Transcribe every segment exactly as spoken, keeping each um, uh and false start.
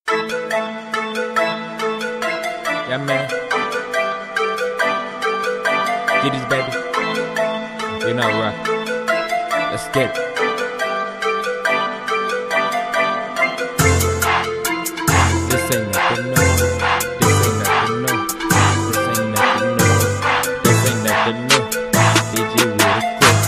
Yeah, man. Get this, baby. You know, rock. Let's get it. This ain't nothing new. This ain't nothing new. This ain't nothing new. This ain't nothing new. D J with a quick.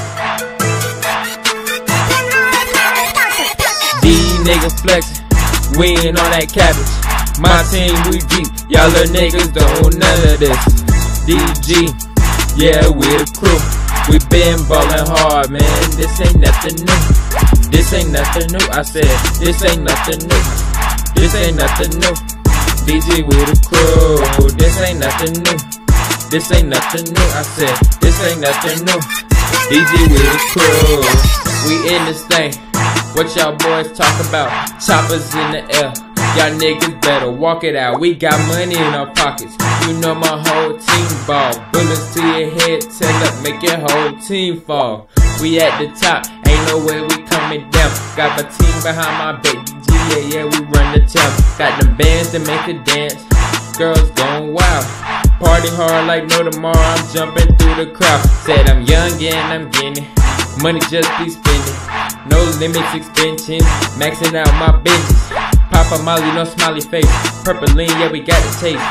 These niggas flexing. We ain't on that cabbage. My team, we deep. Y'all little niggas don't want none of this. D G, yeah, we the crew. We been ballin' hard, man. This ain't nothing new. This ain't nothing new. I said, this ain't nothing new. This ain't nothing new. D G with the crew. This ain't nothing new. This ain't nothing new. I said, this ain't nothing new. D G with the crew. We in this thing. What y'all boys talk about? Choppers in the air. Y'all niggas better walk it out. We got money in our pockets. You know my whole team ball. Bullets to your head, tell up, make your whole team fall. We at the top, ain't no way we coming down. Got my team behind my back. D G, yeah, yeah, we run the town. Got them bands to make a dance. Girls going wild. Party hard like no tomorrow. I'm jumping through the crowd. Said I'm young and I'm getting it. Money just be spending. No limits, extensions. Maxing out my benches. Pop a molly, no smiley face. Purple lean, yeah, we got the taste.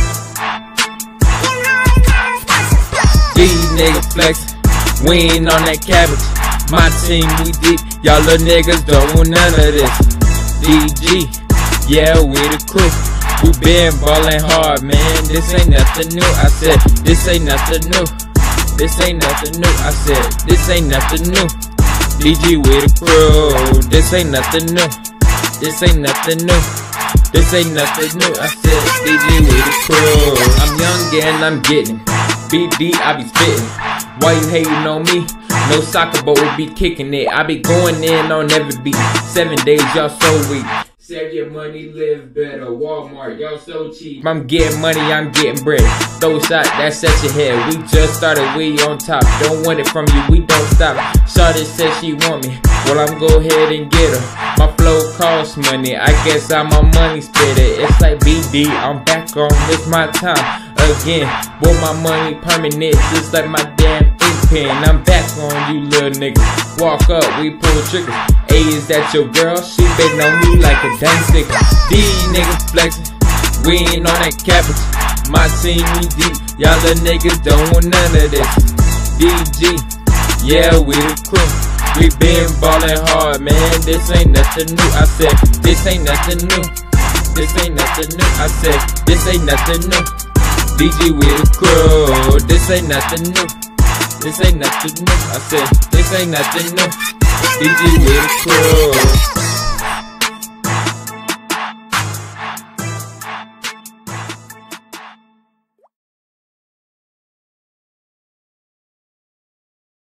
These niggas flexing. We ain't on that cabbage. My team, we deep. Y'all little niggas don't want none of this. D G, yeah, we the crew. We been ballin' hard, man. This ain't nothing new. I said, this ain't nothing new. This ain't nothing new. I said, this ain't nothing new. D G with the crew. This ain't nothing new. This ain't nothing new. This ain't nothing new. I said, D J with the crew. I'm young and I'm getting B D, I be spitting. Why you hating on me? No soccer, but we be kicking it. I be going in on every beat. Seven days, y'all so weak. Save your money, live better. Walmart, y'all so cheap. I'm getting money, I'm getting bread. Throw shot, that's at your head. We just started, we on top. Don't want it from you, we don't stop. Shawty said she want me. Well, I'm go ahead and get her. My flow costs money, I guess I'm a money spitter. It's like B D, I'm back on, it's my time again. Want my money permanent, just like my damn ink pen. I'm back on you little niggas. Walk up, we pull triggers. Hey, is that your girl? She been on me like a dang sticker. These niggas flexing, we ain't on that cabbage. My team, we deep. Y'all little niggas don't want none of this. D G, yeah, we the crew. We been ballin' hard, man. This ain't nothing new. I said, this ain't nothing new. This ain't nothing new. I said, this ain't nothing new. D G with the crew. This ain't nothing new. This ain't nothing new. I said, this ain't nothing new. D G with the crew.